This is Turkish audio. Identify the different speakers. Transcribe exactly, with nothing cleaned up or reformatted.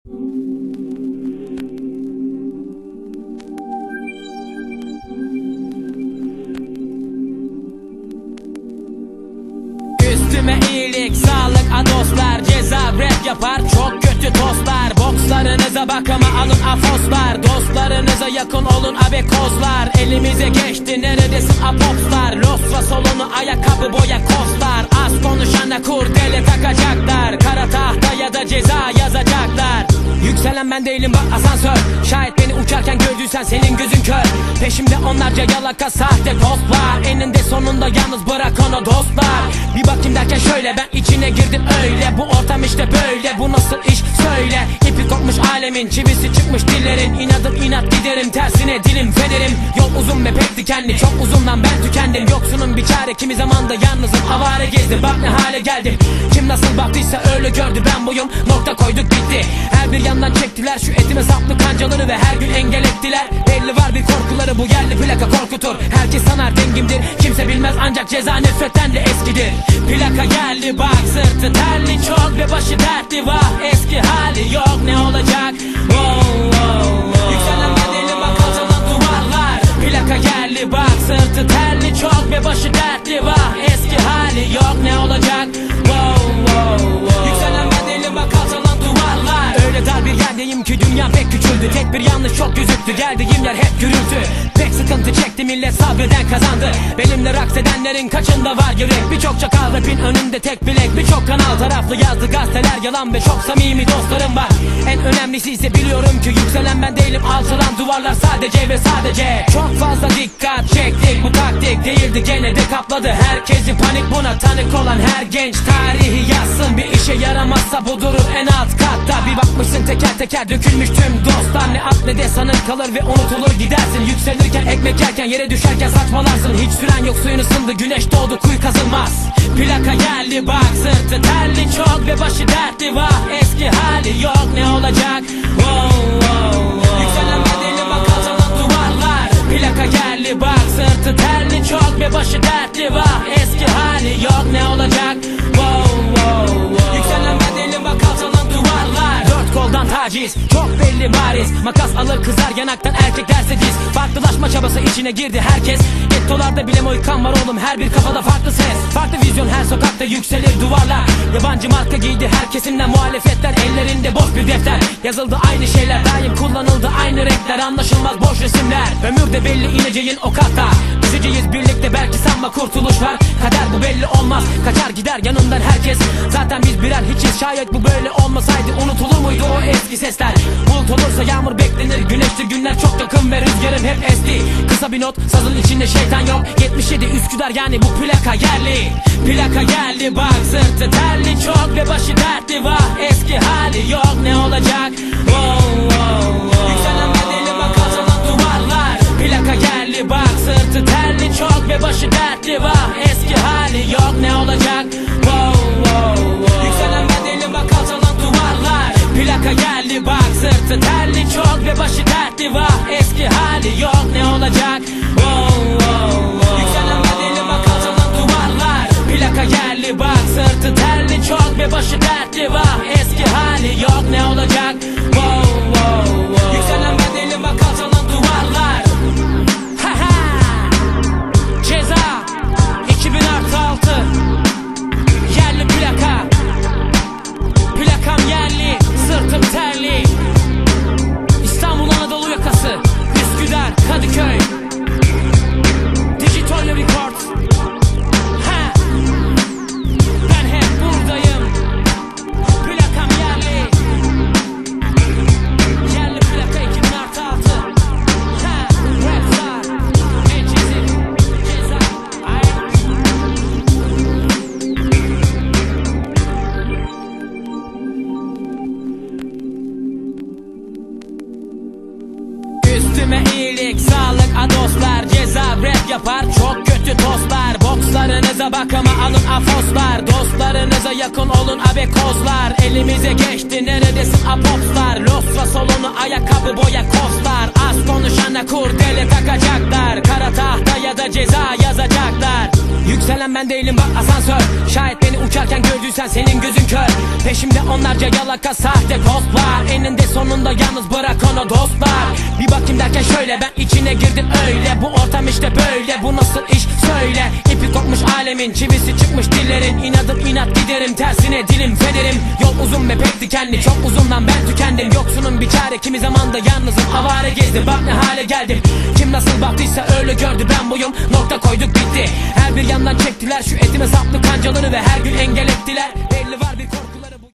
Speaker 1: Üstüme iyilik, sağlık, adoslar, ceza rap yapar, çok kötü tostlar. Bokslarınıza bakama alın afoslar, dostlarınıza yakın olun abekozlar. Elimize geçti neredesin apopslar, losra solunu ayakkabı boya kostlar. Az konuşana kurdele takacaklar, kara tahta ya da ceza yazacaklar. Yükselen ben değilim bak asansör, şayet beni uçarken gördüysen senin gözün kör. Peşimde onlarca yalaka sahte dostlar, eninde sonunda yalnız bırak onu dostlar. Bir bakayım derken şöyle ben içine girdim öyle, bu ortam işte böyle, bu nasıl iş söyle. İpi kopmuş alemin, çivisi çıkmış dillerin, inadım inat giderim tersine dilim federim. Yol uzun ve pek dikenli, çok uzundan ben tükendim. Yoksunun bir çare, kimi zamanda yalnızım avare gezdim, bak ne hale geldim. Kim nasıl baktıysa öyle gördü, ben buyum, nokta koyduk bitti. Her bir yandan çektiler şu etime saplı kancaları ve her gün engel ettiler. Belli var bir korkuları, bu yerli plaka korkutur. Herkes sanar dengimdir, kimse bilmez ancak ceza nefretten de eskidir. Plaka geldi bak, sırtı terli çok ve başı dertli, vah eski hali yok, ne olacak? Wow, wow, wow. Yükselen bedeli bak alçalan duvarlar. Plaka geldi bak, sırtı terli çok ve başı dertli, vah eski hali yok, ne olacak? Wow, wow, wow. Yükselen bedeli bak alçalan duvarlar. Öyle dar bir yerdeyim ki dünya pek küçüldü, tek bir yanlış çok gözüktü, geldiğim yer hep gürültü. Pek sıkıntı çekti millet, sabreden kazandı. Benimle raks edenlerin kaçında var yürek. Birçok çakal rapin önünde tek bilek, birçok kanal taraflı yazdı gazeteler yalan ve çok samimi dostlarım var. En önemlisi ise biliyorum ki yükselen ben değilim, alçalan duvarlar sadece ve sadece. Çok fazla dikkat çektik, bu taktik değildi gene de kapladı herkesi panik. Buna tanık olan her genç tarihi yazsın, bir işe yaramazsa bu durur en alt katta. Bir bakmışsın teker teker dökülmüş tüm dostlar, ne at ne de sanır kalır ve unutulur gidersin. Yükselirken ekmek yerken yere düşerken saçmalarsın, hiç süren yok suyun ısındı, güneş doğdu kuyu kazılmaz. Plaka geldi bak, sırtı terli çok ve başı dertli, vah eski hali yok, ne olacak? Wow, wow, wow. Yükselen bedeli bak alçalan duvarlar. Plaka geldi bak, sırtı terli çok ve başı dertli, vah eski hali yok, ne olacak? Wow, wow, wow. Yükselen bedeli bak alçalan duvarlar. Dört koldan taciz, çok belli bariz. Makas alır kızar yanaktan, erkek derse diz. Farklılaşma çabası içine girdi herkes. Gettolarda bile moykan var oğlum, her bir kafada farklı ses. Farklı vizyon, her sokakta yükselir duvarlar. Yabancı marka giydi her kesimden muhalefetler, ellerinde boş bir defter. Yazıldı aynı şeyler, daim kullanıldı aynı renkler. Anlaşılmaz boş resimler, ömürde belli ineceğin o katta. Düşeceğiz birlikte, belki sanma kurtuluş var. Kader bu belli olmaz, kaçar gider yanından herkes. Zaten biz birer hiçiz, şayet bu böyle olmasaydı unutulur muydu o eski sesler? Bulut olursa yağmur beklenir, güneştir günler çok yakın ve rüzgarım hep esti. Kısa bir not, sazın içinde şeytan yok. Yetmiş yedi Üsküdar yani bu plaka yerli. Plaka geldi bak, sırtı terli çok ve başı dertli, vah eski hali yok, ne olacak? Wow, wow, wow. Yükselen bedeli bak alçalan duvarlar. Plaka geldi bak, sırtı terli çok ve başı dertli, vah eski hali yok, ne olacak? Wow, wow, wow. Yükselen bedeli bak alçalan duvarlar. Plaka geldi bak, sırtı terli çok ve başı dertli, vah eski hali yok, ne olacak? Wow, wow, wow. Yükselen bedeli bak alçalan duvarlar. Plaka geldi bak, sırtı terli çok ve başı dertli, vah eski hali yok, ne olacak? Wow, wow, wow. Yükselen bedeli bak alçalan duvarlar. Ha ha. Ceza iki bin artı altı. Yerli plaka. Plakam yerli, sırtım terli. İstanbul Anadolu yakası, Üsküdar, Kadıköy. Digital Record. Ha. Ben hep buradayım. Plakam yerli. Yerli plaka iki bin artı altı. Ha. Rapstar. Ecizim. Ceza. Ay. Üstüme iyilik, sağlık, adoslar, ceza rap yapar, çok kötü tostlar. Bokslarınıza bakama alın afoslar, dostlarınıza yakın olun abekozlar. Elimize geçti neredesin apopslar, losra solunu ayakkabı boya kostlar. Az konuşana kurdele takacaklar, kara tahta ya da ceza yazacaklar. Yükselen ben değilim bak asansör, şayet beni uçarken gördüysen senin gözün kör. Peşimde onlarca yalaka sahte dostlar, en eninde sonunda yalnız bırak onu dostlar. Bir bakayım derken şöyle ben içine girdim öyle. Bu ortam işte böyle, bu nasıl iş söyle. İpi kopmuş alemin, çivisi çıkmış dillerin. İnadım inat giderim tersine dilim fenerim. Yol uzun ve pek dikenli, çok uzundan ben tükendim. Yoksunun bir çare, kimi zamanda yalnızım, avare gezdim. Bak ne hale geldim, kim nasıl baktıysa öyle gördü. Ben buyum, nokta koyduk bitti. Her bir yandan çektiler şu etime saplı kancaları ve her gün engel ettiler. Belli var bir korku.